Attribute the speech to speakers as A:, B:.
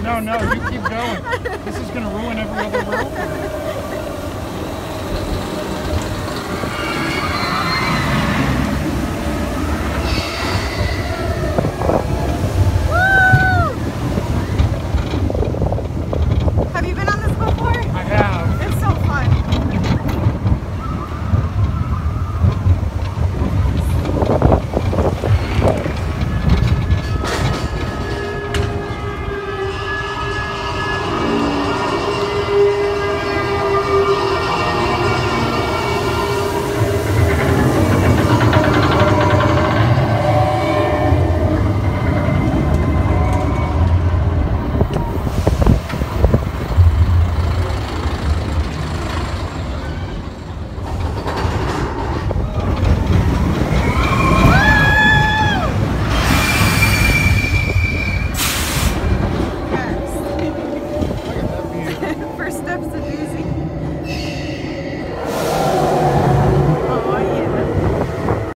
A: no, you keep going. This is going to ruin every other row for me.